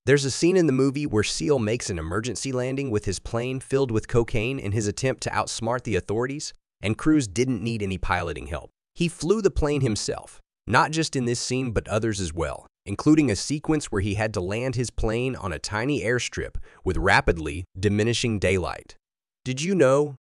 There's a scene in the movie where Seal makes an emergency landing with his plane filled with cocaine in his attempt to outsmart the authorities, and Cruise didn't need any piloting help. He flew the plane himself, not just in this scene but others as well, including a sequence where he had to land his plane on a tiny airstrip with rapidly diminishing daylight. Did you know